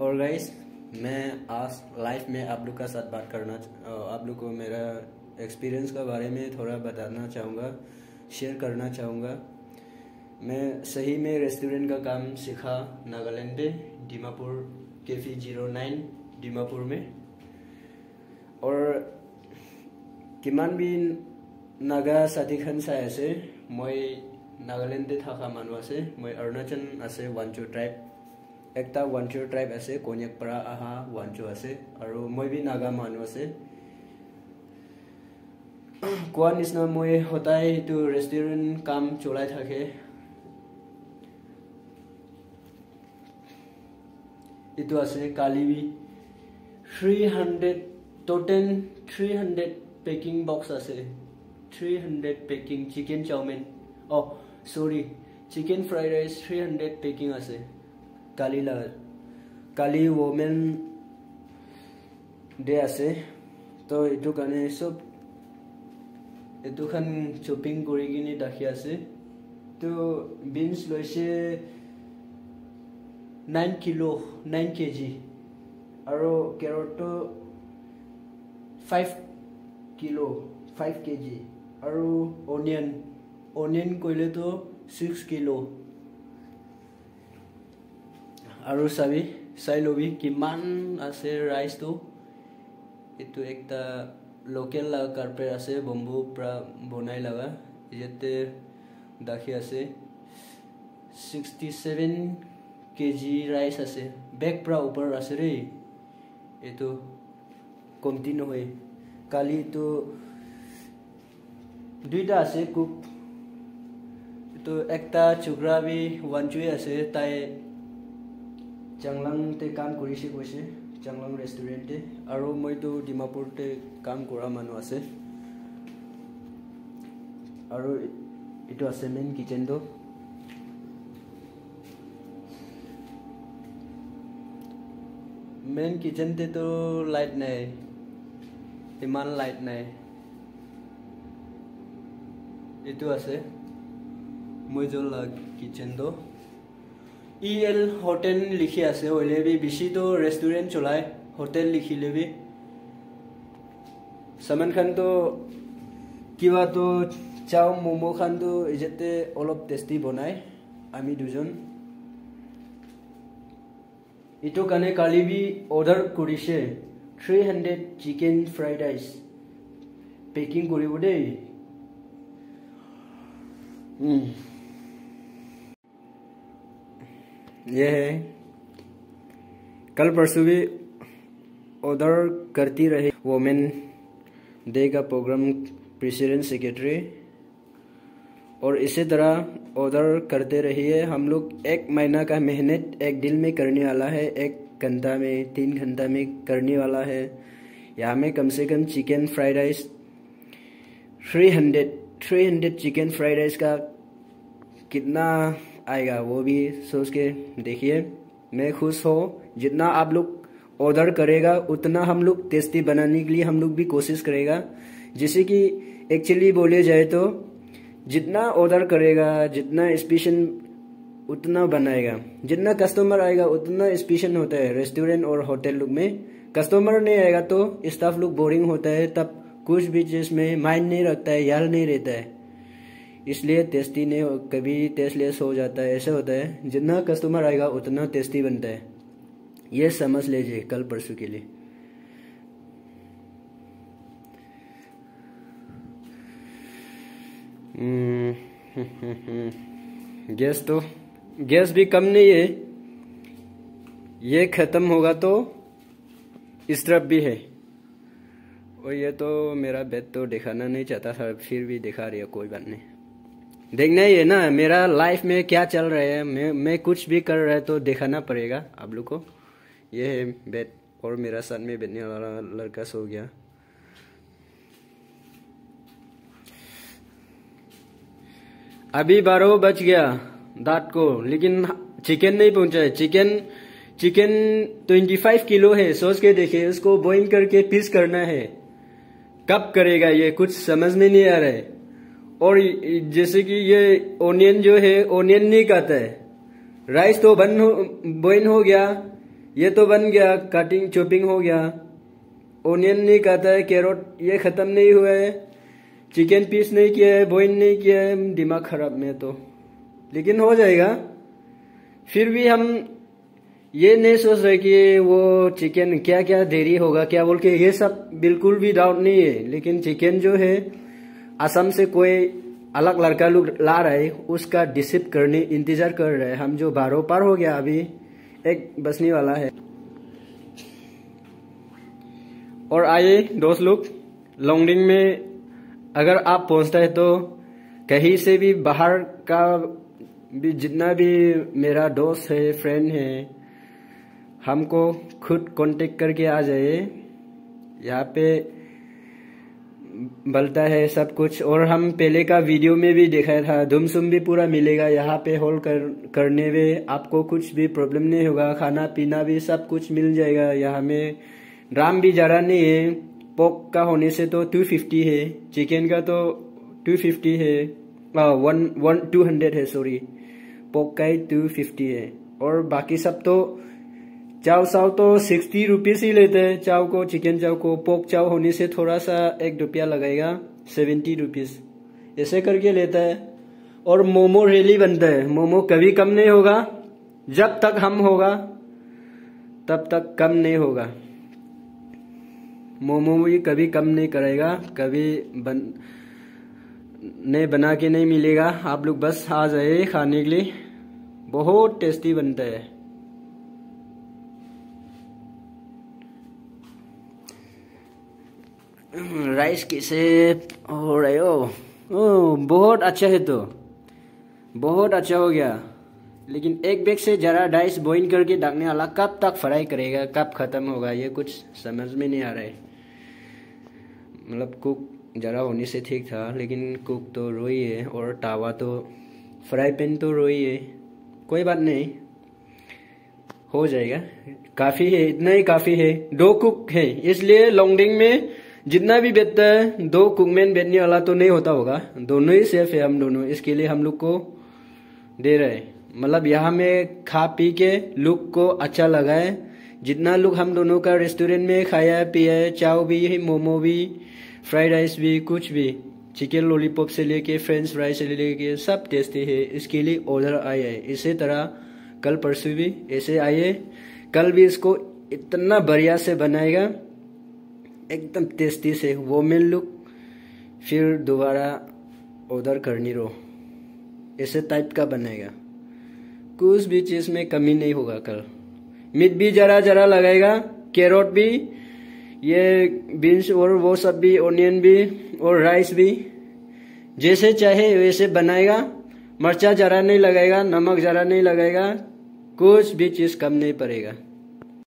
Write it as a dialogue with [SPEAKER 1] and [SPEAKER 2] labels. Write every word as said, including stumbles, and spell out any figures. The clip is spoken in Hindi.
[SPEAKER 1] और गाइस, मैं आज लाइफ में आप लोग का साथ बात करना, आप लोग को मेरा एक्सपीरियंस के बारे में थोड़ा बताना चाहूँगा, शेयर करना चाहूँगा। मैं सही में रेस्टोरेंट का काम सीखा नागालैंड पे, Dimapur cafe zero nine Dimapur में। और किमान भी नागा साथी खान चाय आसे, मैं नागालैंड थाका मानु आसे, मैं अरुणाचल आसे वानचो ट्राइब, एकता वानचो ट्राइब आसे, कोन्याकपारा आहा वानचो आसे, और मैं भी नागा मानु आसे। कोआ निसना मैं होता है तो रेस्टोरेंट काम चलाई थाके। इतो आसे काली भी three hundred total three hundred packing box आसे, three hundred packing chicken chow mein, oh sorry chicken fried rice three hundred packing आसे काली लगा। काली वोमेन डे आसे, तो इतो काने सब इतो खान शॉपिंग करी किने दाखी आसे। तो बीन्स लैसे नाइन किलो नाइन केजी, और कैरेट तो फाइव किलो फाइव केजी, और ओनियन ओनियन कोइले तो सिक्स किलो। और सभी साइलोबी किमान आसे राइस तो इतो एकता लोकल ला कारपेट आसे बम्बू प्रा बनाई लगा, इजते दाखी आसे सिक्सटी सेवन केजी राइस आसे, बैग प्रा ऊपर आसे रे, इतो कमती नहय। काली तो दुईटा आसे कुक, तो एकता चुग्रा भी वानचुए आसे, ताई चांगलांग ते काम करिसे গৈছে, चांगलांग रेस्टोरेंट ते, और मैं तो डिमापुर ते काम करा मानु आसे। और इतो आसे मेन किचन तो मेन किचन ते तो लाइट नहीं, इमान लाइट नहीं। इतो आसे मुझोला किचन तो ई एल होटेल लिखी आसे, होले भी बिशी तो रेस्टोरेंट चलाए, होटेल लिखिले भी सामान खान तो किवा तो चाव मोमो खान तो इजते अलप टेस्टी बनाए आमी दुजन। इतो काने काली भी ऑर्डर करिसे three hundred chicken fried rice packing करिबो दे। हम्म ये है, कल परसों भी ऑर्डर करती रही वोमेन डे का प्रोग्राम प्रेसिडेंट सेक्रेटरी, और इसी तरह ऑर्डर करते रहिए। हम लोग एक महीना का मेहनत एक दिन में करने वाला है, एक घंटा में तीन घंटा में करने वाला है। यहाँ में कम से कम chicken fried rice three hundred three hundred chicken fried rice का कितना आएगा वो भी सोच के देखिए। मैं खुश हो, जितना आप लोग ऑर्डर करेगा उतना हम लोग टेस्टी बनाने के लिए हम लोग भी कोशिश करेगा। जैसे कि एक्चुअली बोले जाए तो जितना ऑर्डर करेगा, जितना स्पेशल उतना बनाएगा, जितना कस्टमर आएगा उतना स्पेशल होता है। रेस्टोरेंट और होटल लोग में कस्टमर नहीं आएगा तो स्टाफ लोग बोरिंग होता है, तब कुछ भी चीज में माइंड नहीं रखता है, याद नहीं रहता है, इसलिए टेस्टी नहीं, कभी टेस्टलेस हो जाता है। ऐसा होता है, जितना कस्टमर आएगा उतना टेस्टी बनता है, ये समझ लीजिए कल परसों के लिए। गैस तो गैस भी कम नहीं है, ये खत्म होगा तो इस तरफ भी है। और ये तो मेरा बेड तो दिखाना नहीं चाहता था, फिर भी दिखा रही है, कोई बात नहीं। देखना ही है ना मेरा लाइफ में क्या चल रहा है, मैं मैं कुछ भी कर रहा है तो दिखाना पड़ेगा आप लोग को। ये है बेड, और मेरा साथ में बैठने वाला लड़का सो गया। अभी बारह बज गया रात को, लेकिन चिकन नहीं पहुंचा है। Chicken chicken twenty five kilo है, सोच के देखिए, उसको बॉइल करके पीस करना है, कब करेगा ये कुछ समझ में नहीं आ रहा है। और जैसे कि ये ओनियन जो है, ओनियन नहीं खाता है। राइस तो बन हो बॉइल हो गया, ये तो बन गया, कटिंग चॉपिंग हो गया। ओनियन नहीं काटा है, कैरोट ये खत्म नहीं हुआ है, चिकन पीस नहीं किया है, बॉईल नहीं किया है, दिमाग खराब में तो, लेकिन हो जाएगा। फिर भी हम ये नहीं सोच रहे कि वो चिकन क्या क्या देरी होगा क्या बोल के, ये सब बिल्कुल भी डाउट नहीं है। लेकिन चिकन जो है असम से कोई अलग लड़का लोग ला रहा है, उसका डिसिप करने इंतजार कर रहे हैं हम। जो बारह पार हो गया, अभी एक बसने वाला है। और आइए दोस्त लोग, लॉन्गडिंग में अगर आप पहुंचता है तो कहीं से भी बाहर का भी जितना भी मेरा दोस्त है, फ्रेंड है, हमको खुद कांटेक्ट करके आ जाए। यहाँ पे बनता है सब कुछ। और हम पहले का वीडियो में भी दिखाया था, धुमसुम भी पूरा मिलेगा यहाँ पे। होल कर, करने में आपको कुछ भी प्रॉब्लम नहीं होगा, खाना पीना भी सब कुछ मिल जाएगा। यहाँ में दाम भी ज़्यादा नहीं है। पोक का होने से तो टू फिफ्टी है, चिकन का तो टू फिफ्टी है, वन वन टू हंड्रेड है सॉरी, पोक का ही टू फिफ्टी है। और बाकी सब तो चाव साव तो सिक्सटी रुपीज ही लेते हैं चाव को, चिकन चाव को। पोक चाव होने से थोड़ा सा एक रुपया लगेगा, सेवेंटी रुपीज ऐसे करके लेता है। और मोमो रेली बनता है, मोमो कभी कम नहीं होगा, जब तक हम होगा तब तक कम नहीं होगा। मोमो भी कभी कम नहीं करेगा, कभी बन नहीं बना के नहीं मिलेगा। आप लोग बस आ जाए खाने के लिए, बहुत टेस्टी बनता है। राइस कैसे हो रहे हो? ओ बहुत अच्छा है, तो बहुत अच्छा हो गया। लेकिन एक बैग से जरा राइस बॉईल करके डालने वाला, कब तक फ्राई करेगा, कब खत्म होगा, ये कुछ समझ में नहीं आ रहा है। मतलब कुक जरा होने से ठीक था, लेकिन कुक तो रोई है और तावा तो फ्राई पैन तो रोई है। कोई बात नहीं, हो जाएगा, काफी है, इतना ही काफी है। दो कुक है, इसलिए लॉन्गडिंग में जितना भी बैठता है, दो कुकमैन बैठने वाला तो नहीं होता होगा, दोनों ही सेफ है हम दोनों। इसके लिए हम लोग को दे रहे, मतलब यहाँ में खा पी के लुक को अच्छा लगा है। जितना लोग हम दोनों का रेस्टोरेंट में खाया पिया है, चाव भी, मोमो भी, फ्राइड राइस भी, कुछ भी, चिकन लॉलीपॉप से लेके फ्रेंच फ्राई से लेके सब टेस्टी है। इसके लिए ऑर्डर आया है। इसी तरह कल परसों भी ऐसे आइए, कल भी इसको इतना बढ़िया से बनाएगा, एकदम टेस्टी से वो मिल लुक, फिर दोबारा ऑर्डर करनी रहो, ऐसे टाइप का बनेगा। कुछ भी चीज में कमी नहीं होगा। कल मीट भी जरा जरा लगाएगा, कैरोट भी, ये बीन्स और वो सब भी, ओनियन भी और राइस भी, जैसे चाहे वैसे बनाएगा। मिर्चा जरा नहीं लगाएगा, नमक जरा नहीं लगाएगा, कुछ भी चीज कम नहीं पड़ेगा।